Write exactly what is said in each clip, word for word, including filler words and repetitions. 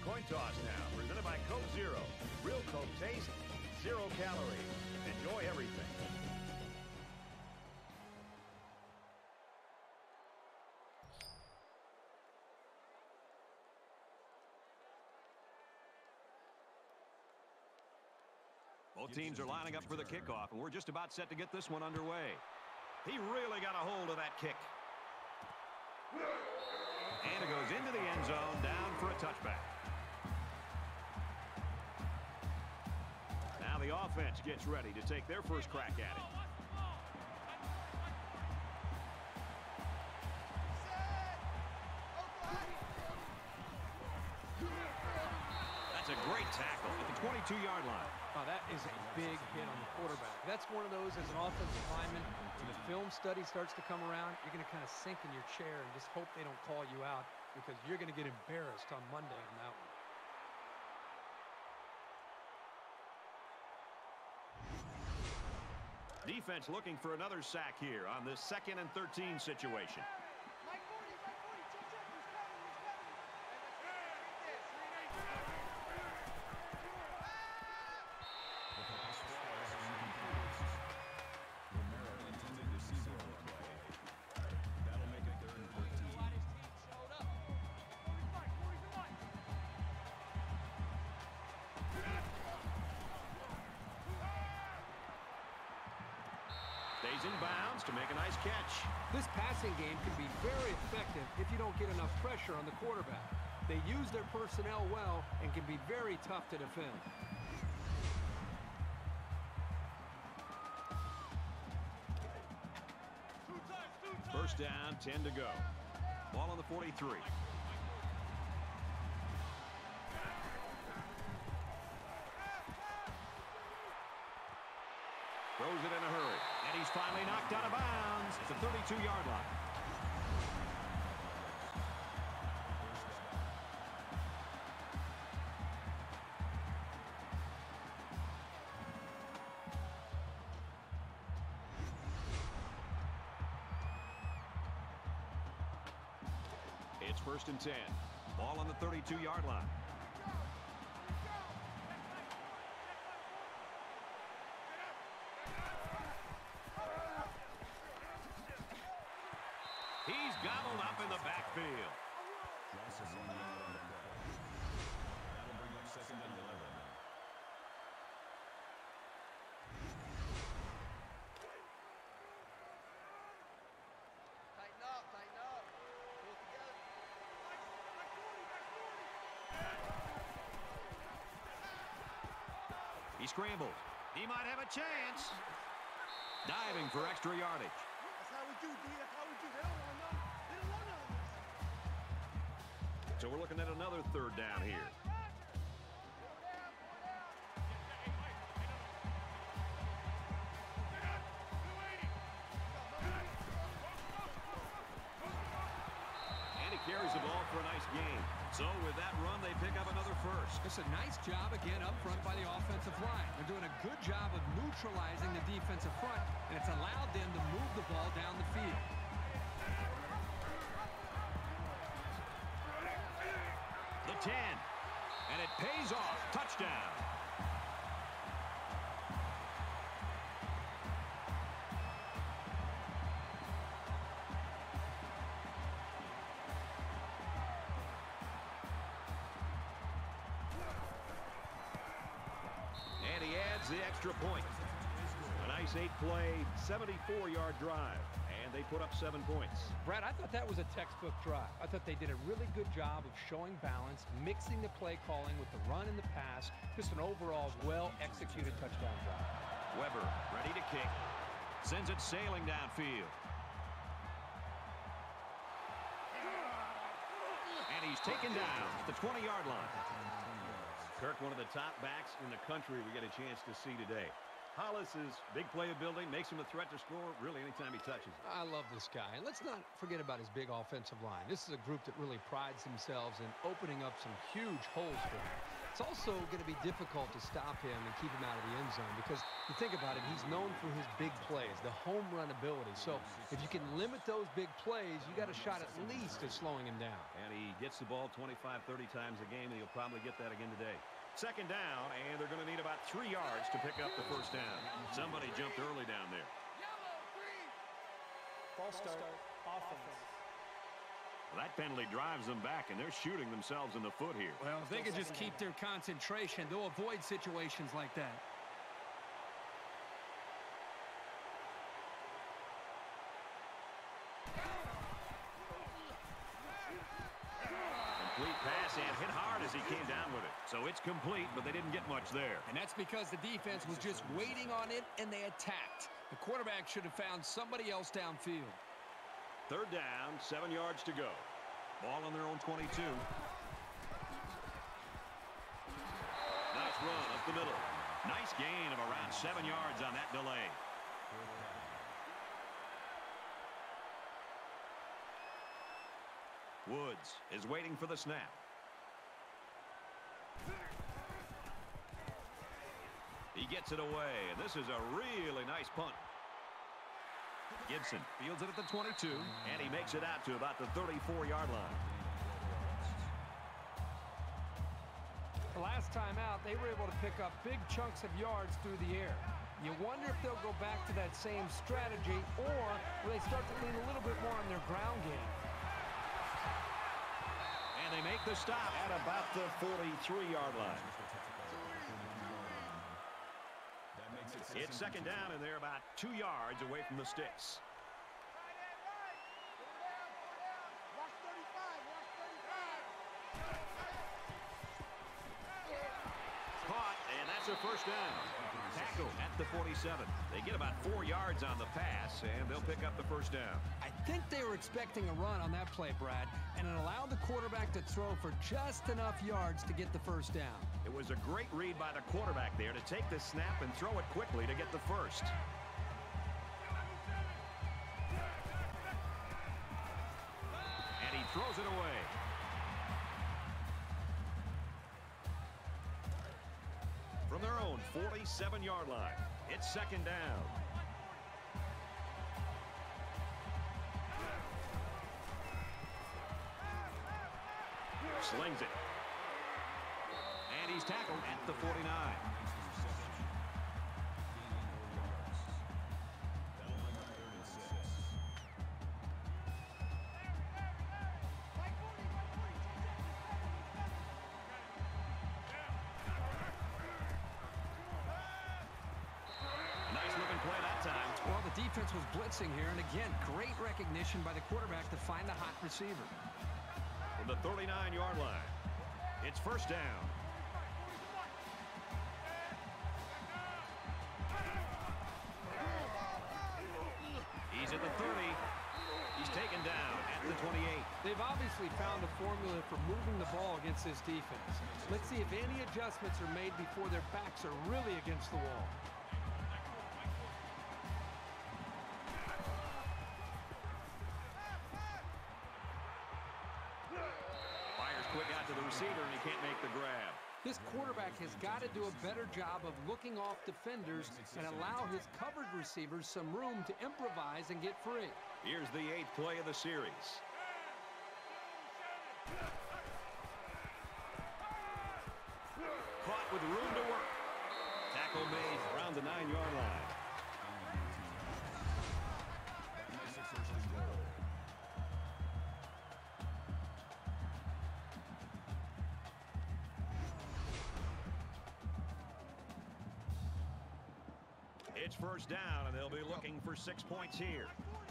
Coin toss now, presented by Coke Zero. Real Coke taste, zero calories. Enjoy everything. Both teams are lining up for the kickoff, and we're just about set to get this one underway. He really got a hold of that kick. And it goes into the end zone, down for a touchback. Now the offense gets ready to take their first crack at it. That's a great tackle at the twenty-two yard line. Oh, that is a big hit on the quarterback. That's one of those as an offensive lineman, when the film study starts to come around, you're going to kind of sink in your chair and just hope they don't call you out because you're going to get embarrassed on Monday on that one. Defense looking for another sack here on this second and thirteen situation. Stays in bounds to make a nice catch. This passing game can be very effective if you don't get enough pressure on the quarterback. They use their personnel well and can be very tough to defend. First down, ten to go. Ball on the forty-three. Throws it in a hurry. And he's finally knocked out of bounds at the thirty-two yard line. It's first and ten. Ball on the thirty-two yard line. He's gobbled up in the backfield. That'll bring up second and eleven. Tighten up, tighten up. Pull it together. He scrambles. He might have a chance. Diving for extra yardage. That's how we do, D. That's how we do. They don't want none. They don't want none of this. So we're looking at another third down here. And he carries the ball for a nice gain. So with that run, they pick up another first. It's a nice job again up front by the offensive line. They're doing a good job of neutralizing the defensive front, and it's allowed them to move the ball down the field. The ten. And it pays off. Touchdown. And he adds the extra point. A nice eight-play, seventy-four yard drive. And they put up seven points. Brad, I thought that was a textbook drive. I thought they did a really good job of showing balance, mixing the play calling with the run and the pass. Just an overall well-executed touchdown drive. Weber ready to kick. Sends it sailing downfield. And he's taken down at the twenty yard line. Kirk, one of the top backs in the country we get a chance to see today. Hollis's big playability makes him a threat to score really anytime he touches it. I love this guy. And let's not forget about his big offensive line. This is a group that really prides themselves in opening up some huge holes for him. It's also going to be difficult to stop him and keep him out of the end zone because you think about it, he's known for his big plays, the home run ability. So if you can limit those big plays, you got a shot at least at slowing him down. And he gets the ball twenty-five, thirty times a game, and he'll probably get that again today. Second down, and they're going to need about three yards to pick up the first down. Somebody jumped early down there. False start, offense. Well, that penalty drives them back, and they're shooting themselves in the foot here. Well, if they could just keep their concentration, they'll avoid situations like that. Complete pass and hit hard as he came down with it. So it's complete, but they didn't get much there. And that's because the defense was just waiting on it, and they attacked. The quarterback should have found somebody else downfield. Third down, seven yards to go. Ball on their own twenty-two. Nice run up the middle. Nice gain of around seven yards on that delay. Woods is waiting for the snap. He gets it away, and this is a really nice punt. Gibson fields it at the twenty-two, and he makes it out to about the thirty-four yard line. The last time out, they were able to pick up big chunks of yards through the air. You wonder if they'll go back to that same strategy, or will they start to lean a little bit more on their ground game. And they make the stop at about the forty-three yard line. It's second down, and they're about two yards away from the sticks. Caught, and that's a first down. Tackle at the forty-seven. They get about four yards on the pass, and they'll pick up the first down. I think they were expecting a run on that play, Brad, and it allowed the quarterback to throw for just enough yards to get the first down. It was a great read by the quarterback there to take the snap and throw it quickly to get the first. And he throws it away. From their own forty-seven yard line, it's second down. Slings it. And he's tackled at the forty-nine. Nice looking play that time. Well, the defense was blitzing here, and again, great recognition by the quarterback to find the hot receiver. From the thirty-nine yard line, it's first down. He's at the thirty. He's taken down at the twenty-eight. They've obviously found a formula for moving the ball against this defense. Let's see if any adjustments are made before their backs are really against the wall. Fires quick out to the receiver, and he can't make the grab. This quarterback has got to do a better job of looking off defenders and allow his covered receivers some room to improvise and get free. Here's the eighth play of the series. Caught with room to work. Tackle made around the nine yard line. It's first down, and they'll be looking for six points here.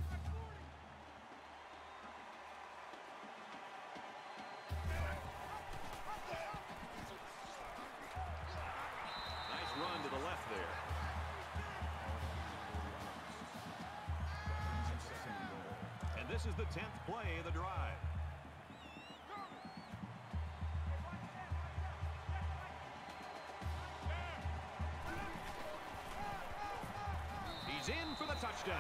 Nice run to the left there. And this is the tenth play of the drive. He's in for the touchdown.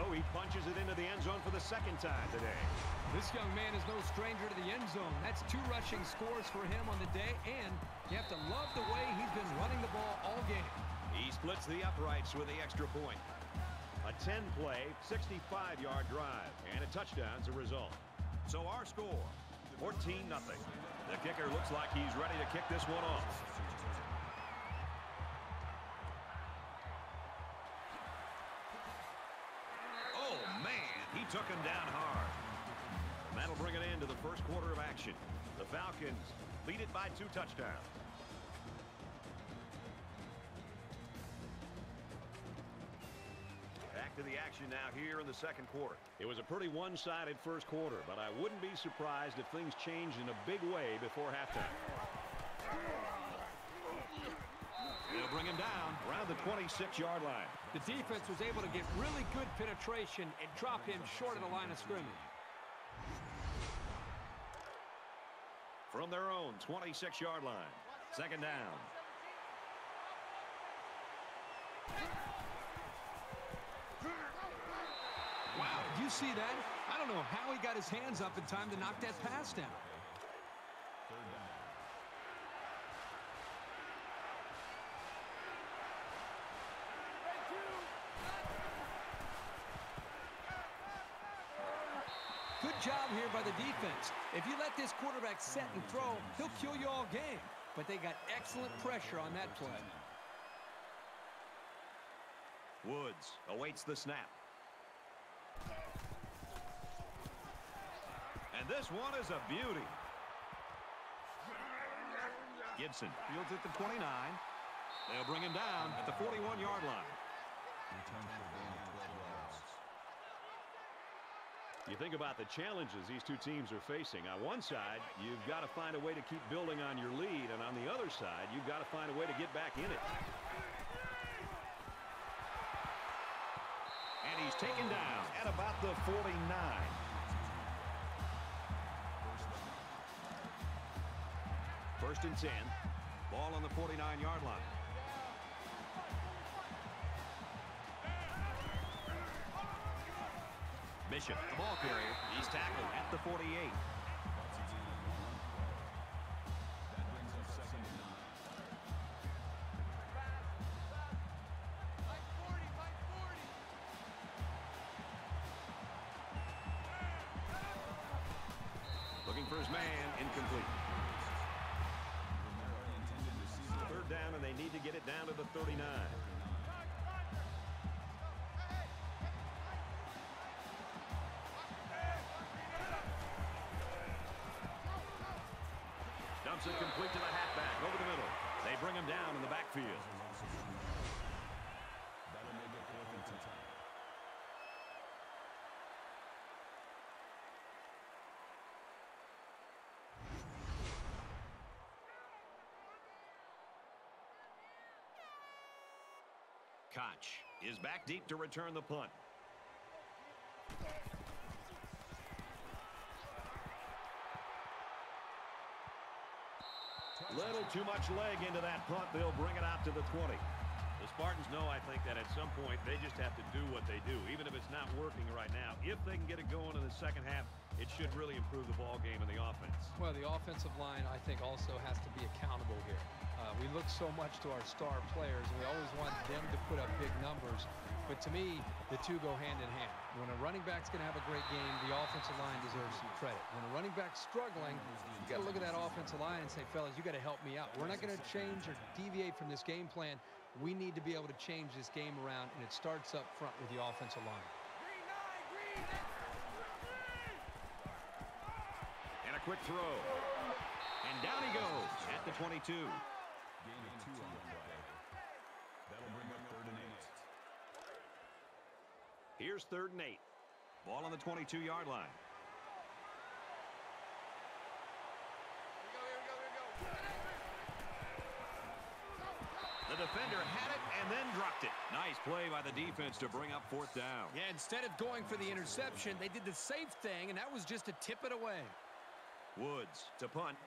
go. He punches it into the end zone for the second time today. This young man is no stranger to the end zone. That's two rushing scores for him on the day, and you have to love the way he's been running the ball all game. He splits the uprights with the extra point. A ten-play, sixty-five yard drive, and a touchdown's a result. So our score, fourteen nothing. The kicker looks like he's ready to kick this one off. Oh, man, he took him down hard. And that'll bring an end to the first quarter of action. The Falcons lead it by two touchdowns. Back to the action now here in the second quarter. It was a pretty one-sided first quarter, but I wouldn't be surprised if things changed in a big way before halftime. They'll bring him down around the twenty-six yard line. The defense was able to get really good penetration and drop him short of the line of scrimmage. From their own twenty-six yard line, second down. Wow, did you see that? I don't know how he got his hands up in time to knock that pass down. Good job here by the defense. If you let this quarterback set and throw, he'll kill you all game. But they got excellent pressure on that play. Woods awaits the snap. And this one is a beauty. Gibson fields at the twenty-nine. They'll bring him down at the forty-one yard line. You think about the challenges these two teams are facing. On one side, you've got to find a way to keep building on your lead, and on the other side, you've got to find a way to get back in it. And he's taken down at about the forty-nine. First and ten. Ball on the forty-nine yard line. Bishop, the ball carrier. He's tackled at the forty-eight. That brings up second and nine. Looking for his man, incomplete. Third down, and they need to get it down to the thirty-nine. Dumps it complete to the halfback over the middle. They bring him down in the backfield. That'll make it fourth and ten. Koch is back deep to return the punt. Little too much leg into that punt. They'll bring it out to the twenty. The Spartans know, I think, that at some point they just have to do what they do, even if it's not working right now. If they can get it going in the second half, it should really improve the ball game and the offense. Well, the offensive line, I think, also has to be accountable here. Uh, we look so much to our star players, and we always want them to put up big numbers. But to me, the two go hand in hand. When a running back's going to have a great game, the offensive line deserves some credit. When a running back's struggling, you got to look at that offensive line and say, fellas, you got to help me out. We're not going to change or deviate from this game plan. We need to be able to change this game around, and it starts up front with the offensive line. And a quick throw. And down he goes at the twenty-two. Gain of two on the play. That'll bring up third and eight. Here's third and eight. Ball on the twenty-two yard line. The defender had it and then dropped it. Nice play by the defense to bring up fourth down. Yeah, instead of going for the interception, they did the safe thing, and that was just to tip it away. Woods to punt.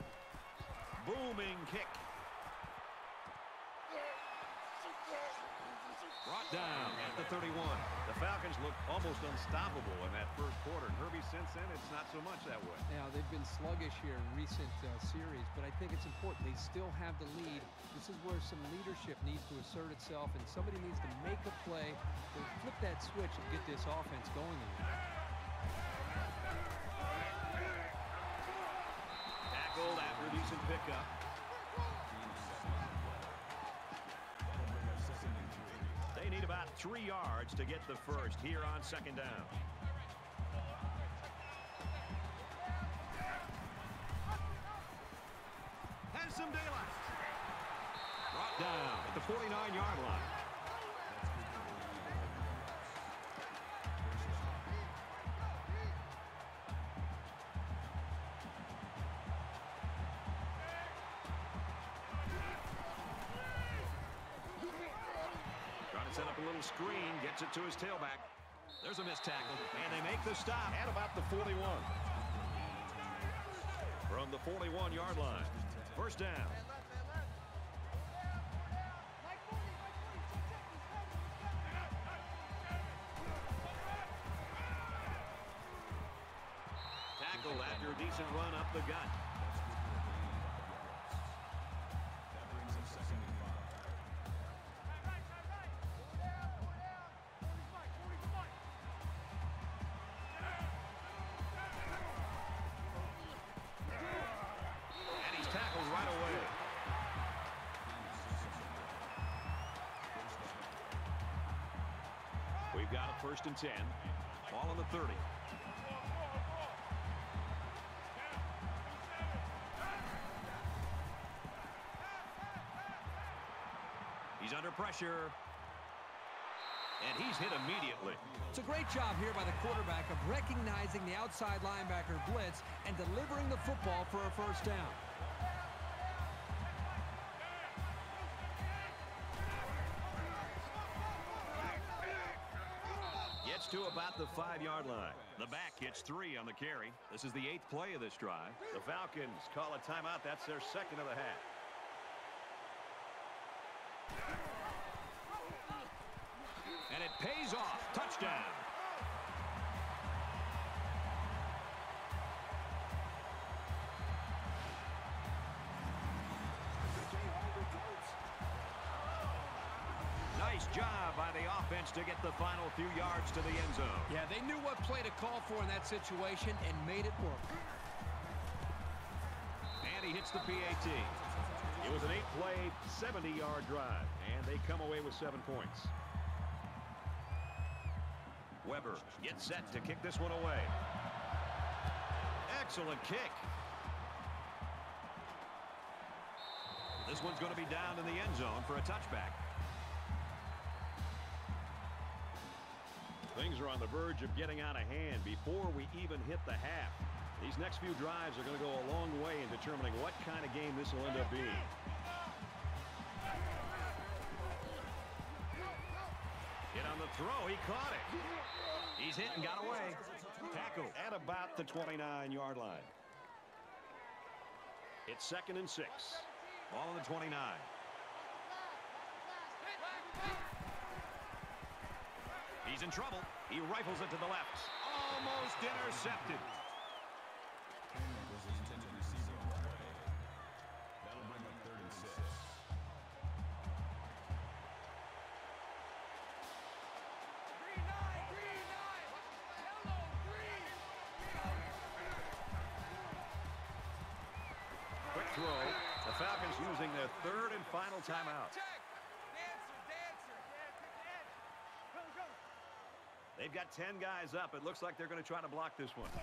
Booming kick. Brought down at the thirty-one. The Falcons looked almost unstoppable in that first quarter. And Herbie, since then, it's not so much that way. Yeah, they've been sluggish here in recent uh, series, but I think it's important. They still have the lead. This is where some leadership needs to assert itself, and somebody needs to make a play to flip that switch and get this offense going again. Tackled after a decent pickup. They need about three yards to get the first here on second down. Has some daylight. Brought down at the forty-nine yard line. Set up a little screen, gets it to his tailback. There's a missed tackle, and they make the stop at about the forty-one. From the forty-one yard line. First down. Tackled after a decent run up the gut. We've got a first and ten. Ball on the thirty. He's under pressure. And he's hit immediately. It's a great job here by the quarterback of recognizing the outside linebacker blitz and delivering the football for a first down. Gets to about the five yard line. The back gets three on the carry. This is the eighth play of this drive. The Falcons call a timeout. That's their second of the half. And it pays off. Touchdown. Nice job by the offense to get the final few yards to the end zone. Yeah, they knew what play to call for in that situation and made it work. And he hits the P A T. It was an eight play, seventy yard drive, and they come away with seven points. Weber gets set to kick this one away. Excellent kick. This one's going to be down in the end zone for a touchback. Things are on the verge of getting out of hand before we even hit the half. These next few drives are going to go a long way in determining what kind of game this will end up being. Hit on the throw. He caught it. He's hit and got away. Tackle at about the twenty-nine yard line. It's second and six. Ball on the twenty-nine. He's in trouble. He rifles it to the left. Almost intercepted. That'll bring up third and six. Quick throw. The Falcons using their third and final timeout. They've got ten guys up. It looks like they're going to try to block this one.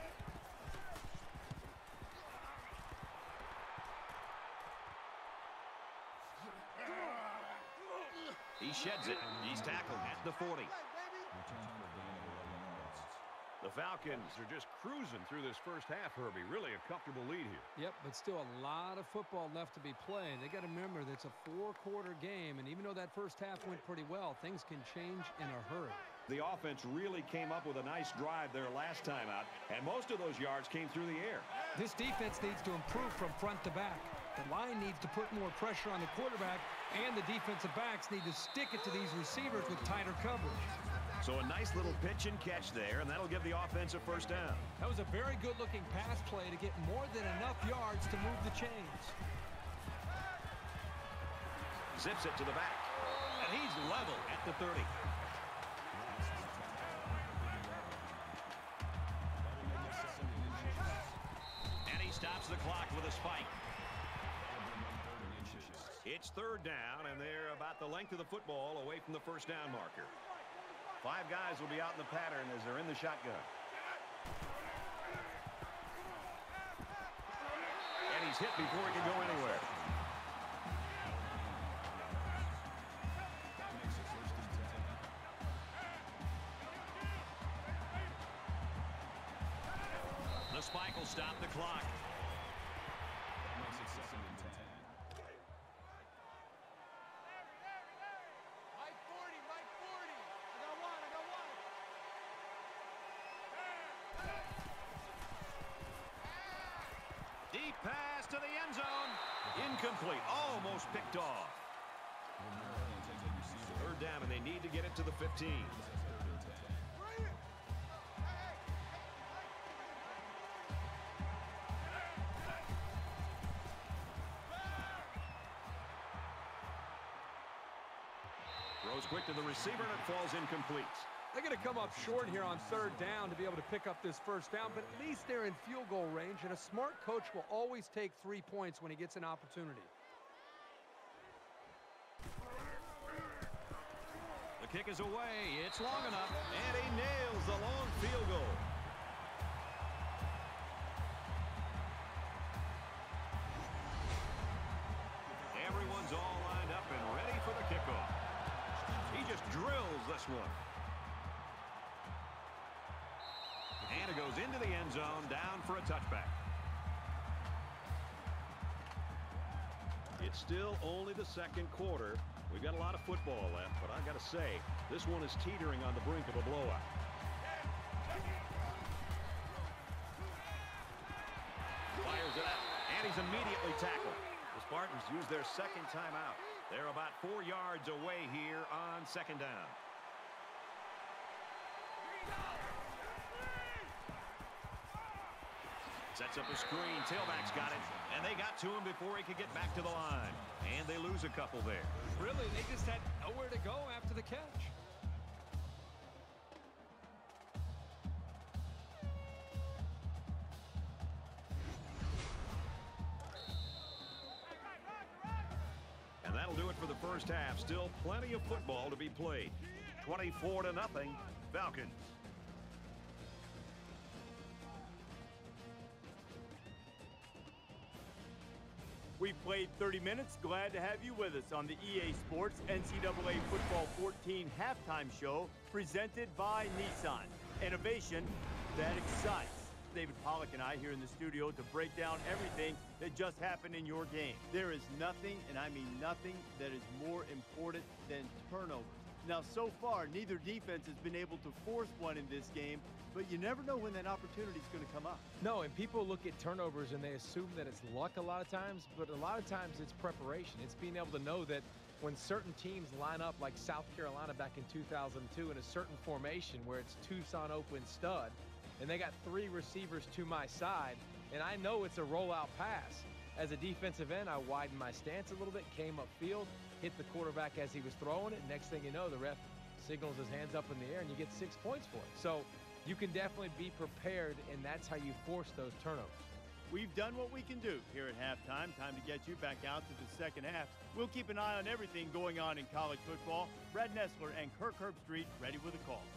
He sheds it. He's tackled at the forty. The Falcons are just cruising through this first half, Herbie. Really a comfortable lead here. Yep, but still a lot of football left to be played. They got to remember that it's a four-quarter game, and even though that first half went pretty well, things can change in a hurry. The offense really came up with a nice drive there last time out, and most of those yards came through the air. This defense needs to improve from front to back. The line needs to put more pressure on the quarterback, and the defensive backs need to stick it to these receivers with tighter coverage. So a nice little pitch and catch there, and that'll give the offense a first down. That was a very good-looking pass play to get more than enough yards to move the chains. Zips it to the back, and he's level at the thirty. And he stops the clock with a spike. It's third down, and they're about the length of the football away from the first down marker. Five guys will be out in the pattern as they're in the shotgun. And he's hit before he can go anywhere. The spike will stop the clock. Deep pass to the end zone. Incomplete. Almost picked off. Third down, and they need to get it to the fifteen. Throws quick to the receiver, and it falls incomplete. They're going to come up short here on third down to be able to pick up this first down, but at least they're in field goal range, and a smart coach will always take three points when he gets an opportunity. The kick is away. It's long enough, and he nails the long field goal. Everyone's all lined up and ready for the kickoff. He just drills this one. And it goes into the end zone, down for a touchback. It's still only the second quarter. We've got a lot of football left, but I've got to say, this one is teetering on the brink of a blowout. Fires it out, and he's immediately tackled. The Spartans use their second timeout. They're about four yards away here on second down. Sets up a screen. Tailback's got it. And they got to him before he could get back to the line. And they lose a couple there. Really, they just had nowhere to go after the catch. And that'll do it for the first half. Still plenty of football to be played. twenty-four to nothing, Falcons. We've played thirty minutes. Glad to have you with us on the E A Sports N C double A Football fourteen halftime show presented by Nissan. Innovation that excites. David Pollack and I here in the studio to break down everything that just happened in your game. There is nothing, and I mean nothing, that is more important than turnovers. Now, so far, neither defense has been able to force one in this game, but you never know when that opportunity is going to come up. No, and people look at turnovers and they assume that it's luck a lot of times, but a lot of times it's preparation. It's being able to know that when certain teams line up like South Carolina back in two thousand two in a certain formation where it's Tucson open stud, and they got three receivers to my side, and I know it's a rollout pass. As a defensive end, I widened my stance a little bit, came upfield, hit the quarterback as he was throwing it. Next thing you know, the ref signals his hands up in the air, and you get six points for it. So you can definitely be prepared, and that's how you force those turnovers. We've done what we can do here at halftime. Time to get you back out to the second half. We'll keep an eye on everything going on in college football. Brad Nessler and Kirk Herbstreit ready with a call.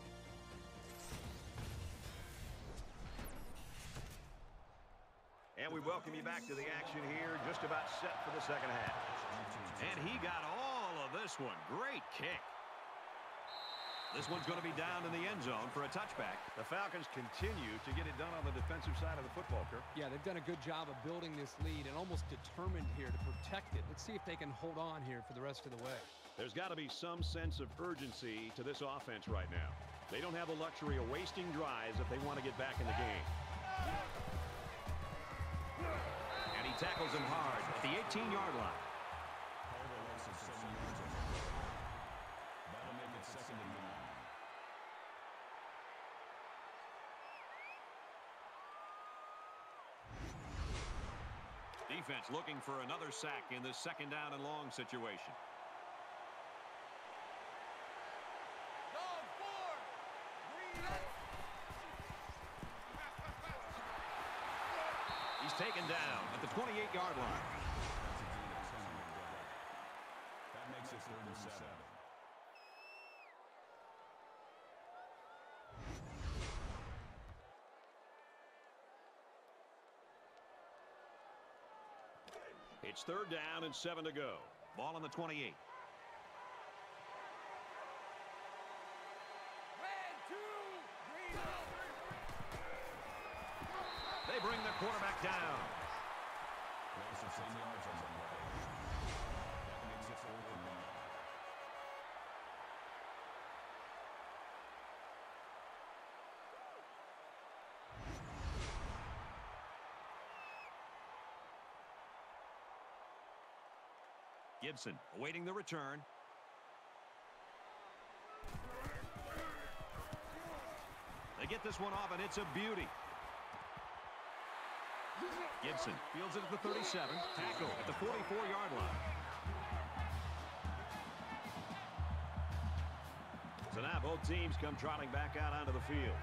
And we welcome you back to the action here, just about set for the second half. And he got all of this one. Great kick. This one's going to be down in the end zone for a touchback. The Falcons continue to get it done on the defensive side of the football, Kirk. Yeah, they've done a good job of building this lead and almost determined here to protect it. Let's see if they can hold on here for the rest of the way. There's got to be some sense of urgency to this offense right now. They don't have the luxury of wasting drives if they want to get back in the game. And he He tackles him hard at the eighteen-yard line. Call the loss of seven yards on the play. That'll make it second and nine. Defense looking for another sack in this second down and long situation. He's taken down at the twenty-eight-yard line. That makes it third and seven. It's third down and seven to go. Ball on the twenty-eight. They bring the quarterback down. Loss of ten yards on the play. That makes it fourth and nine. Gibson awaiting the return. They get this one off, and it's a beauty. Gibson fields it at the thirty-seven. Tackle at the forty-four-yard line. So now both teams come trotting back out onto the field.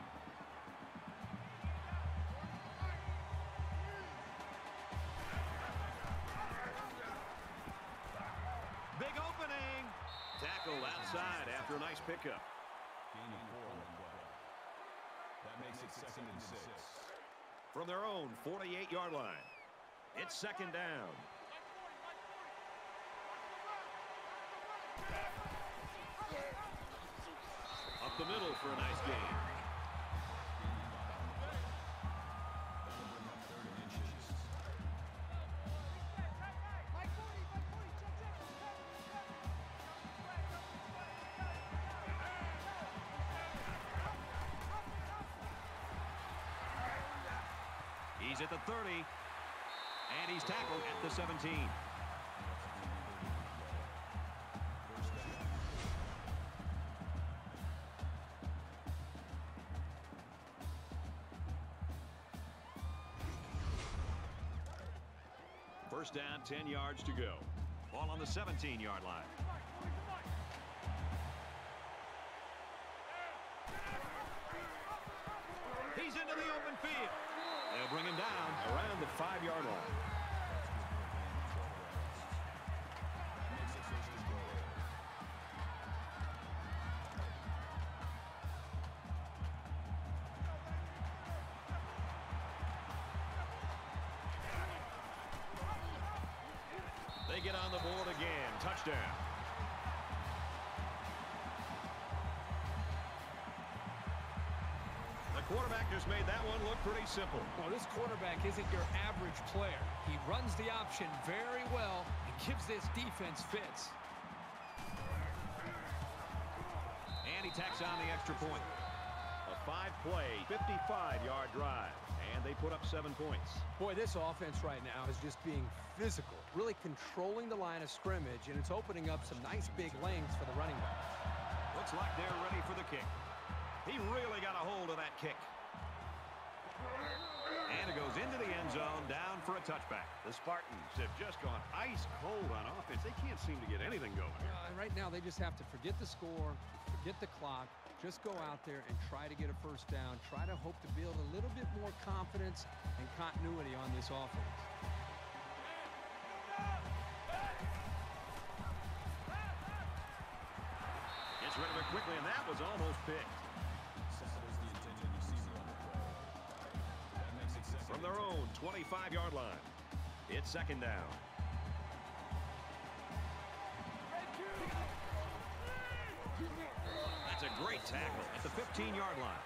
Big opening. Tackled outside after a nice pickup. Gain of four on the play. That makes it second and six. From their own forty-eight-yard line. It's second down. Up the middle for a nice gain. He's at the thirty, and he's tackled at the seventeen. First down, ten yards to go. Ball on the seventeen-yard line. He's into the open field. They'll bring him down around the five-yard line. They get on the board again. Touchdown. Quarterback just made that one look pretty simple. Well, this quarterback isn't your average player. He runs the option very well and gives this defense fits. And he tacks on the extra point. A five-play, fifty-five-yard drive, and they put up seven points. Boy, this offense right now is just being physical, really controlling the line of scrimmage, and it's opening up some nice big lanes for the running backs. Looks like they're ready for the kick. He really got a hold of that kick. And it goes into the end zone, down for a touchback. The Spartans have just gone ice cold on offense. They can't seem to get anything going. Uh, right now, they just have to forget the score, forget the clock, just go out there and try to get a first down, try to hope to build a little bit more confidence and continuity on this offense. Gets rid of it quickly, and that was almost picked. From their own twenty-five-yard line, it's second down. That's a great tackle at the fifteen-yard line.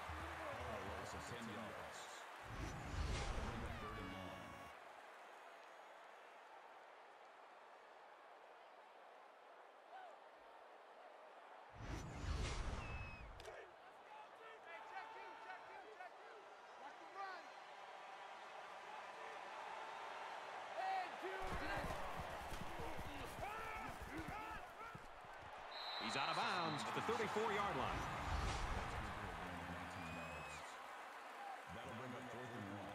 downs at the thirty-four-yard line. That'll bring up fourth and one.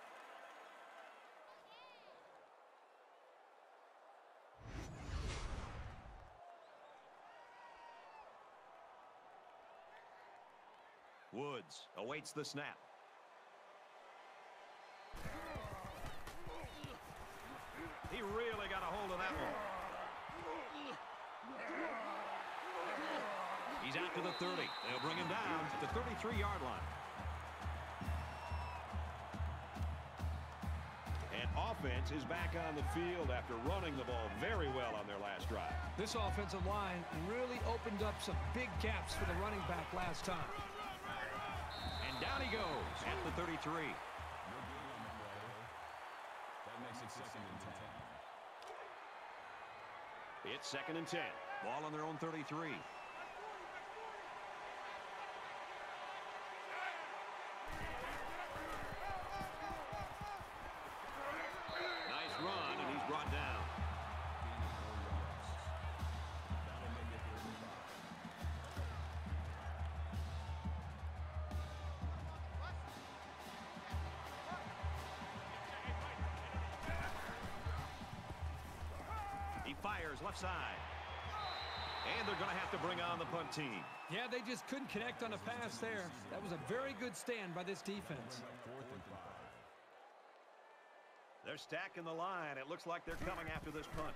Woods awaits the snap. He really got a hold of that one. He's out to the thirty. They'll bring him down at the thirty-three-yard line. And offense is back on the field after running the ball very well on their last drive. This offensive line really opened up some big gaps for the running back last time. And down he goes at the thirty-three. That makes it second and ten. It's second and ten. Ball on their own thirty-three. Nice run, and he's brought down. That'll make it third and five. He fires left side. And they're going to have to bring on the punt team. Yeah, they just couldn't connect on a pass there. That was a very good stand by this defense. Fourth and five. They're stacking the line. It looks like they're coming after this punt.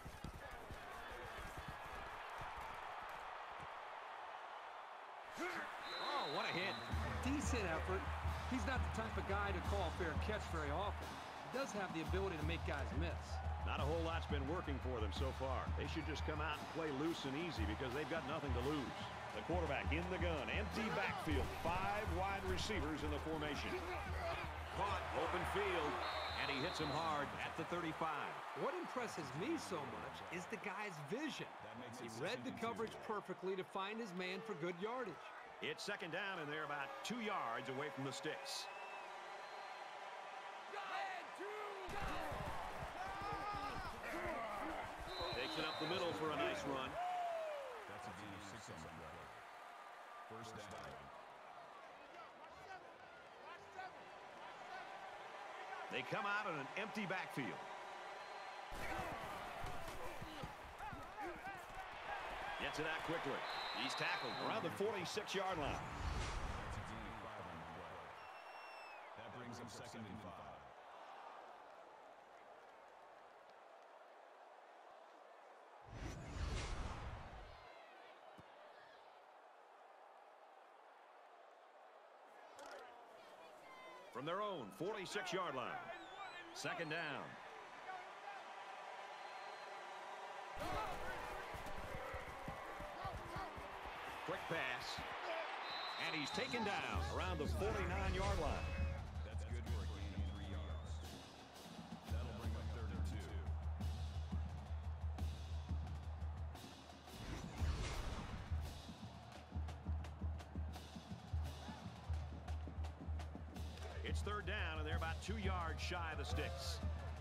Oh, what a hit. Decent effort. He's not the type of guy to call fair catch very often. He does have the ability to make guys miss. Not a whole lot's been working for them so far. They should just come out and play loose and easy because they've got nothing to lose. The quarterback in the gun. Empty backfield. Five wide receivers in the formation. Caught, open field, and he hits him hard at the thirty-five. What impresses me so much is the guy's vision. He read the coverage perfectly to find his man for good yardage. It's second down, and they're about two yards away from the sticks. Takes it up the middle for a nice run. That's a gain of six on the play. First down. They come out in an empty backfield. Gets it out quickly. He's tackled around the forty-six-yard line. That's a gain of five on the play. That brings up second and five. From their own forty-six-yard line. Second down. Quick pass. And he's taken down around the forty-nine-yard line. That's good for a gain of three yards. That'll bring up third and two. It's third down, and they're about two yards shy of the sticks.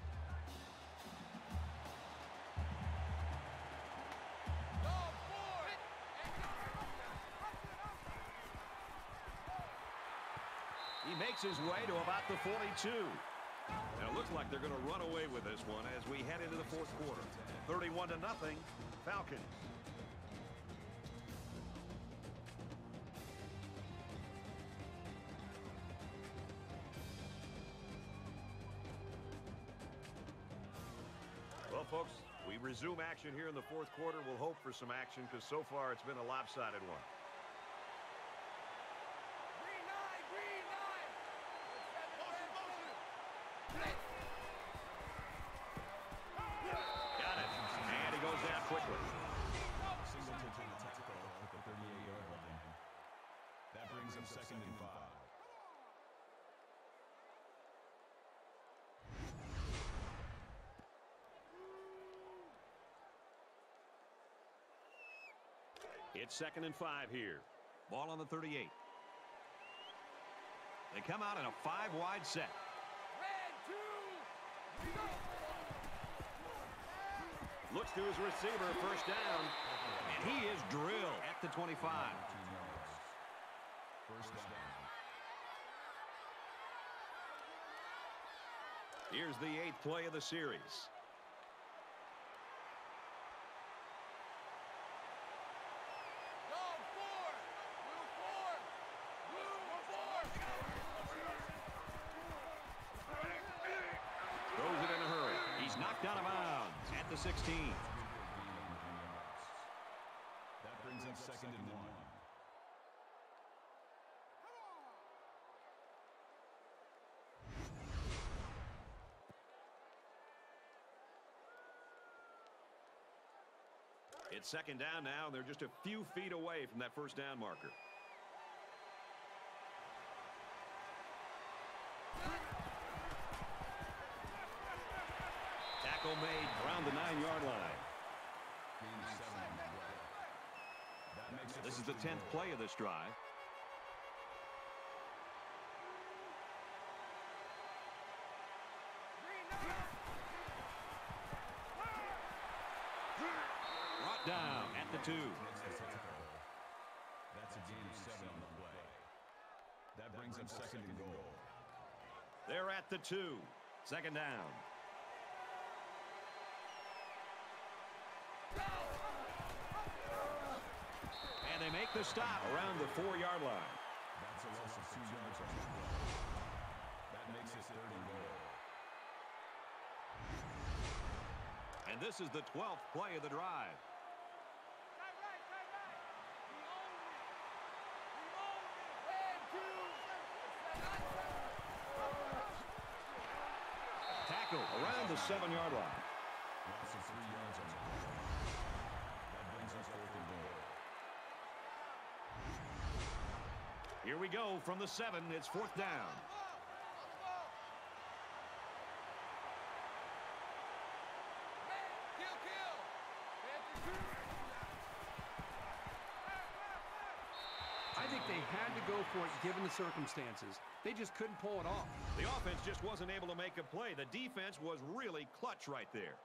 He makes his way to about the forty-two. And it looks like they're going to run away with this one as we head into the fourth quarter. thirty-one to nothing, Falcons. Well, folks, we resume action here in the fourth quarter. We'll hope for some action because so far it's been a lopsided one. Got it. And he goes down quickly. Singleton to the tackle at the thirty-eight-yard line. That brings him second and five. It's second and five here. Ball on the thirty-eight. They come out in a five-wide set. Looks to his receiver, first down. And he is drilled at the twenty-five. First down. Here's the eighth play of the series. Throws it in a hurry. He's knocked out of bounds at the sixteen. That brings up second and one. It's second down now. They're just a few feet away from that first down marker. Tackle made around the nine-yard line. This is the tenth play of this drive. Brought down at the two. That's a gain of seven on the play. That brings up second and goal. They're at the two. Second down. And they make the stop around the four-yard line. That's a loss of two yards on the play. That makes it third and goal. And this is the twelfth play of the drive. Tackle around the seven-yard line. Loss of three yards on the play. That brings us fourth and goal. Here we go from the seven. It's fourth down. I think they had to go for it given the circumstances. They just couldn't pull it off. The offense just wasn't able to make a play. The defense was really clutch right there.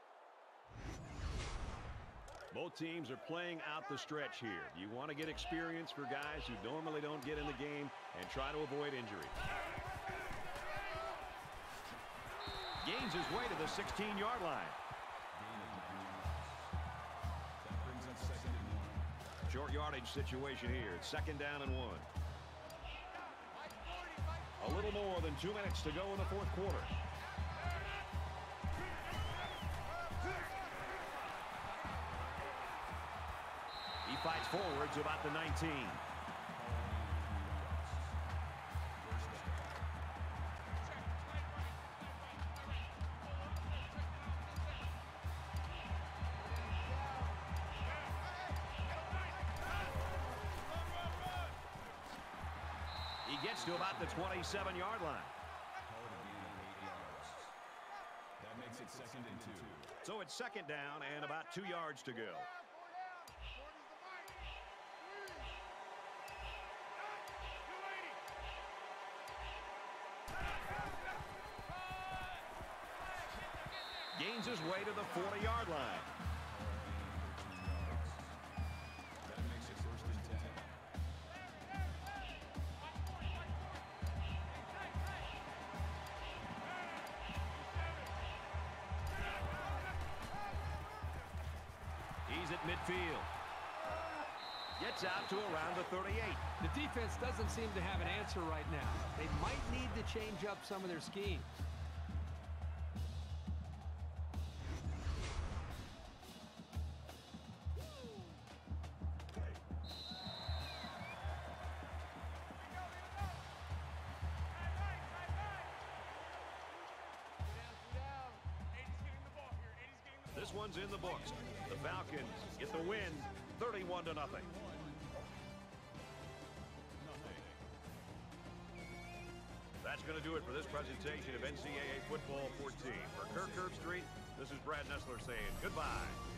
Both teams are playing out the stretch here. You want to get experience for guys who normally don't get in the game and try to avoid injury. Gains his way to the sixteen-yard line. That brings up second and one. Short yardage situation here. It's second down and one. A little more than two minutes to go in the fourth quarter. He fights forward to about the nineteen. He gets to about the twenty-seven-yard line. That makes it second and two. So it's second down and about two yards to go. Gains his way to the forty-yard line. That makes it first and ten. He's at midfield. Gets out to around the thirty-eight. The defense doesn't seem to have an answer right now. They might need to change up some of their schemes. This one's in the books. The Falcons get the win, thirty-one to nothing. That's going to do it for this presentation of N C double A Football fourteen. For Kirk Herbstreit, this is Brad Nessler saying goodbye.